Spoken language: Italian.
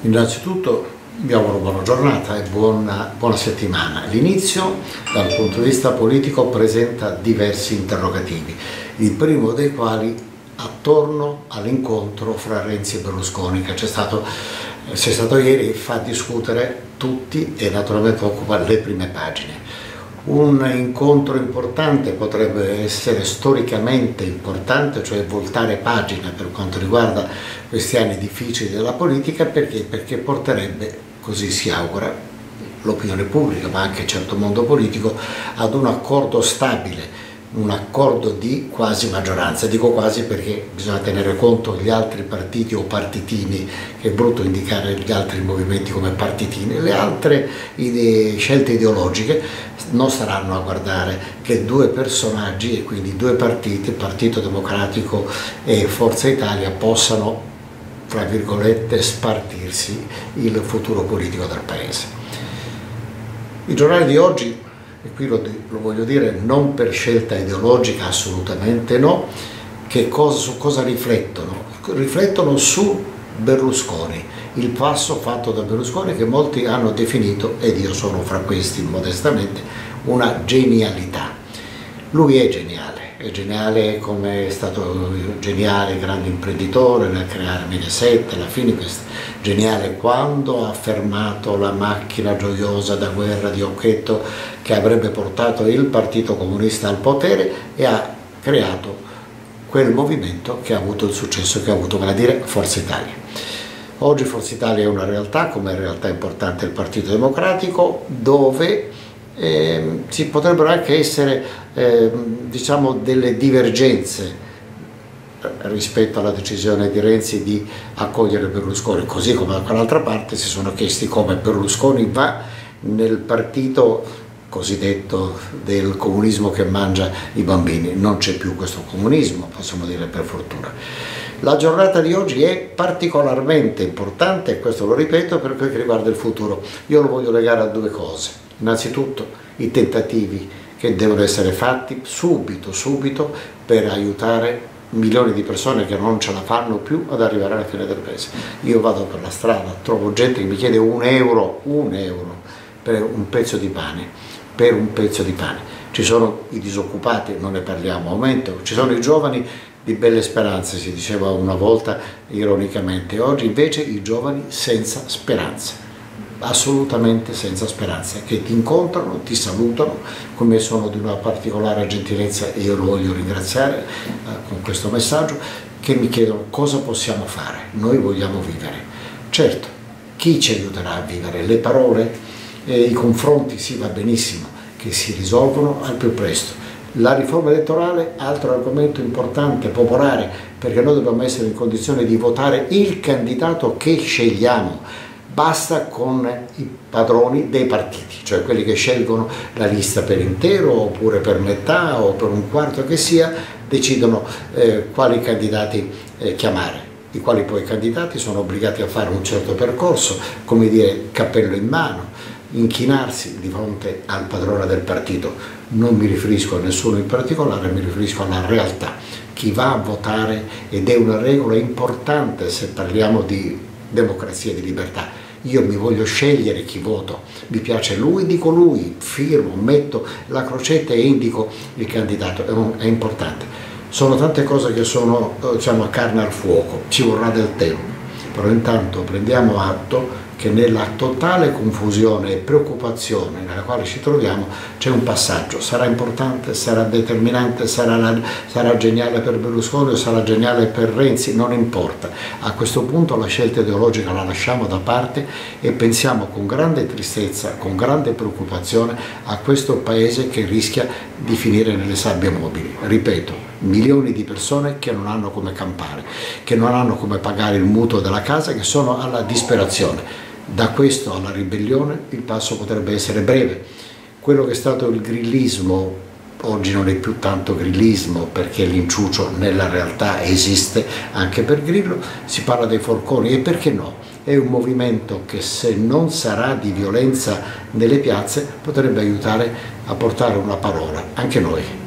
Innanzitutto vi auguro buona giornata e buona settimana. L'inizio dal punto di vista politico presenta diversi interrogativi, il primo dei quali attorno all'incontro fra Renzi e Berlusconi che c'è stato ieri e fa discutere tutti e naturalmente occupa le prime pagine. Un incontro importante potrebbe essere storicamente importante, cioè voltare pagina per quanto riguarda questi anni difficili della politica, perché porterebbe, così si augura, l'opinione pubblica ma anche certo mondo politico ad un accordo stabile, un accordo di quasi maggioranza. Dico quasi perché bisogna tenere conto gli altri partiti o partitini, che è brutto indicare gli altri movimenti come partitini, le altre scelte ideologiche non staranno a guardare che due personaggi e quindi due partiti, Partito Democratico e Forza Italia, possano, fra virgolette, spartirsi il futuro politico del Paese. I giornali di oggi, e qui lo voglio dire non per scelta ideologica, assolutamente no, su cosa riflettono? Riflettono su Berlusconi, il passo fatto da Berlusconi che molti hanno definito, ed io sono fra questi modestamente, una genialità. Lui è geniale come è stato geniale grande imprenditore nel creare Mediaset, la Fininvest, geniale quando ha fermato la macchina gioiosa da guerra di Occhetto che avrebbe portato il Partito Comunista al potere e ha creato quel movimento che ha avuto il successo che ha avuto, vale a dire Forza Italia. Oggi Forza Italia è una realtà, come è realtà importante il Partito Democratico, dove ci potrebbero anche essere diciamo delle divergenze rispetto alla decisione di Renzi di accogliere Berlusconi, così come da quell'altra parte si sono chiesti come Berlusconi va nel partito cosiddetto del comunismo che mangia i bambini. Non c'è più questo comunismo, possiamo dire, per fortuna. La giornata di oggi è particolarmente importante, e questo lo ripeto, per quel che riguarda il futuro. Io lo voglio legare a due cose. Innanzitutto i tentativi che devono essere fatti subito per aiutare milioni di persone che non ce la fanno più ad arrivare alla fine del mese. Io vado per la strada, trovo gente che mi chiede un euro per un pezzo di pane, Ci sono i disoccupati, non ne parliamo, aumento, ci sono i giovani di belle speranze, si diceva una volta ironicamente, oggi invece i giovani senza speranze. Assolutamente senza speranza, che ti incontrano, ti salutano, come sono di una particolare gentilezza e io lo voglio ringraziare con questo messaggio, che mi chiedono cosa possiamo fare, noi vogliamo vivere. Certo, chi ci aiuterà a vivere? Le parole, i confronti, sì, va benissimo, che si risolvono al più presto. La riforma elettorale, altro argomento importante, popolare, perché noi dobbiamo essere in condizione di votare il candidato che scegliamo. Basta con i padroni dei partiti, cioè quelli che scelgono la lista per intero oppure per metà o per un quarto che sia, decidono quali candidati chiamare, i quali poi candidati sono obbligati a fare un certo percorso, come dire cappello in mano, inchinarsi di fronte al padrone del partito. Non mi riferisco a nessuno in particolare, mi riferisco alla realtà. Chi va a votare, ed è una regola importante se parliamo di democrazia e di libertà, io mi voglio scegliere chi voto, mi piace lui, dico lui, firmo, metto la crocetta e indico il candidato, è importante. Sono tante cose che sono, diciamo, a carne al fuoco, ci vorrà del tempo, però intanto prendiamo atto che nella totale confusione e preoccupazione nella quale ci troviamo c'è un passaggio, sarà importante, sarà determinante, sarà geniale per Berlusconi o sarà geniale per Renzi, non importa. A questo punto la scelta ideologica la lasciamo da parte e pensiamo con grande tristezza, con grande preoccupazione a questo paese che rischia di finire nelle sabbie mobili. Ripeto, milioni di persone che non hanno come campare, che non hanno come pagare il mutuo della casa, che sono alla disperazione. Da questo alla ribellione il passo potrebbe essere breve. Quello che è stato il grillismo oggi non è più tanto grillismo, perché l'inciucio nella realtà esiste anche per Grillo, si parla dei forconi e perché no? È un movimento che, se non sarà di violenza nelle piazze, potrebbe aiutare a portare una parola, anche noi.